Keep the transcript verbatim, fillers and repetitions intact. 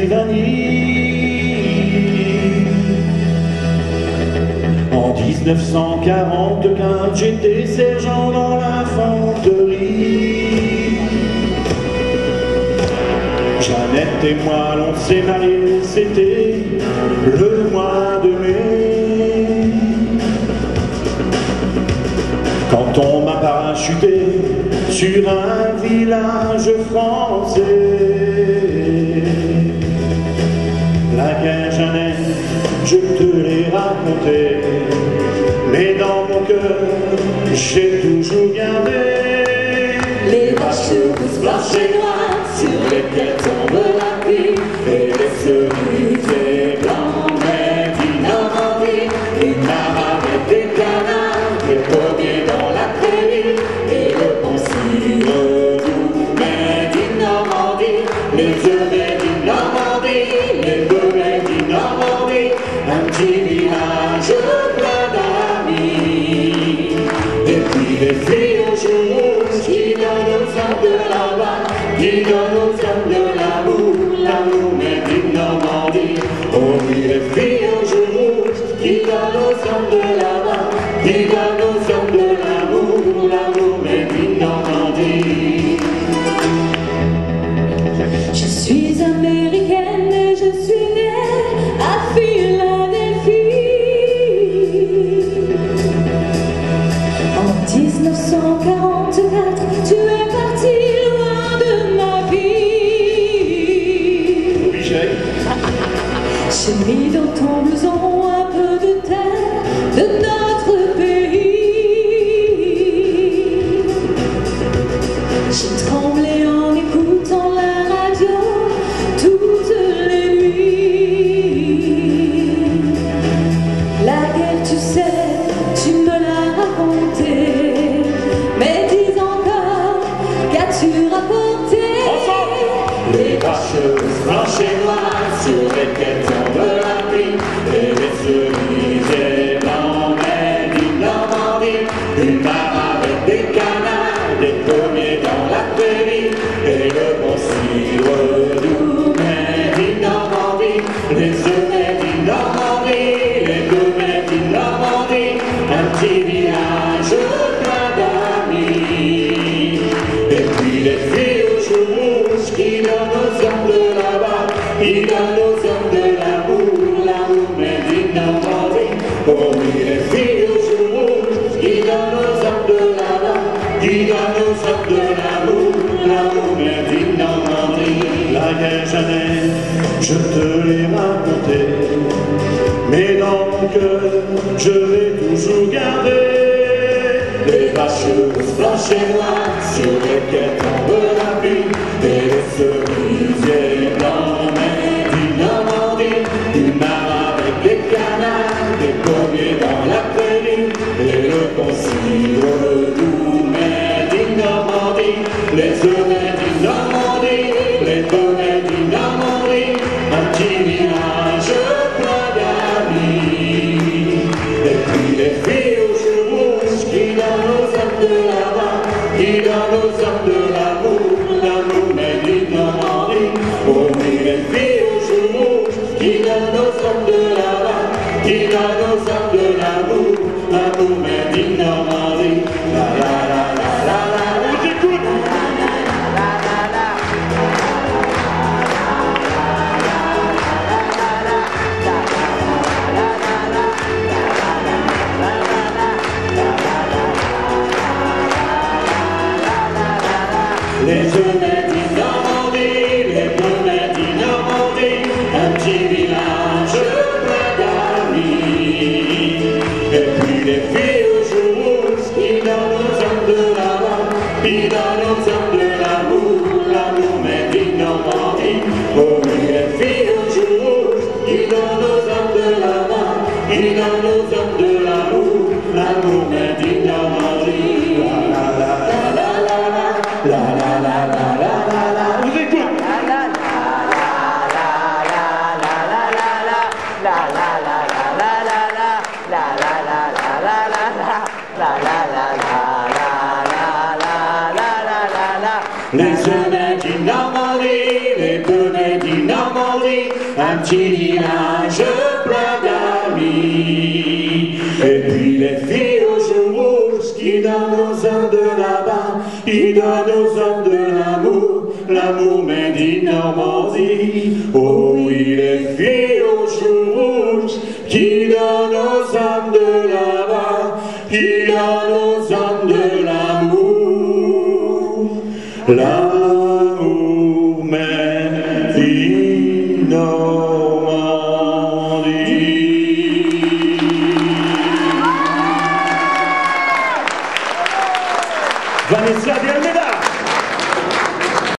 vanille. En dix-neuf cent quarante-quinze, j'étais sergent dans l'infanterie. Jeannette et moi, l'on s'est mariés, c'était le mois de mai. Quand on m'a parachuté sur un village français, la guerre, Jeannette, je te l'ai raconté, mais dans mon cœur, j'ai toujours gardé les vaches rousses, blanches et noires sur lesquelles tombe la pluie, et les cerisiers blancs mais d'innovants, une marade et des canards, des pommiers dans la prairie, et le bon cidre doux mais d'innovants, les œufs mais d'innovants, les bœufs mais d'innovants, un petit village plein d'amis, et puis les filles au jour qui donnent aux hommes de là-bas, qui donnent aux hommes de l'amour, l'amour mais d'une Normandie. Oh oui, les filles au jour qui donnent aux hommes de là-bas, qui donnent aux hommes de l'amour, l'amour mais d'une Normandie. Je suis américaine et je suis née à Philadelphie. En dix-neuf cent quarante-quatre, tu es parti loin de ma vie. Oui, j'ai. J'ai mis dans ton blouson un peu de terre de notre pays. J'ai tremblé en écoutant la radio toutes les nuits. La guerre, tu sais, tu me l'as raconté, mais dis encore, qu'as-tu rapporté? Les vaches blanches et noires sur lesquelles tombe la pluie, et les cerisiers blancs mais d'innovants, une mare avec des canards, des pommiers dans la prairie, et le bon cidre doux mais d'innovants, les œufs mais d'innovants, les bœufs mais d'innovants, un petit village plein d'amis, et puis les filles aux joues rouges qui donnent aux hommes de là-bas, qui donnent aux hommes de l'amour, l'amour mais d'une Normandie. Oh oui, les filles aux joues rouges qui donnent aux hommes de là-bas, qui donnent aux hommes de l'amour, l'amour mais d'une Normandie. La guerre, Jeannette, je te l'ai raconté, mais dans mon cœur, je l'ai toujours gardé. Les vaches rousses, blanches et noires sur lesquelles tombe la pluie, et les cerisiers blancs mais d'innovants, une mare avec des canards, des pommiers dans la prairie, et le bon cidre doux mais d'innovants, les œufs mais d'innovants, les bœufs mais d'innovants, un petit village plein d'amis, et puis les filles aux joues rouges qui donnent aux hommes de là-bas, qui donnent aux hommes de l'amour, l'amour mais d'une Normandie. Oh oui, les filles aux joues rouges qui donnent aux hommes de là-bas, qui donnent aux hommes de l'amour, l'amour mais d'une Normandie. La la la la la la la. J'écoute. Les œufs mais d'innovants, les bœufs mais souris, un petit village plein d'amis. Et puis les filles aux joues rouges qui donnent aux hommes de là-bas, qui donnent aux hommes de l'amour, l'amour made in Normandie. Oh oui, les filles aux joues rouges qui donnent aux hommes de là-bas, qui donnent aux hommes de l'amour.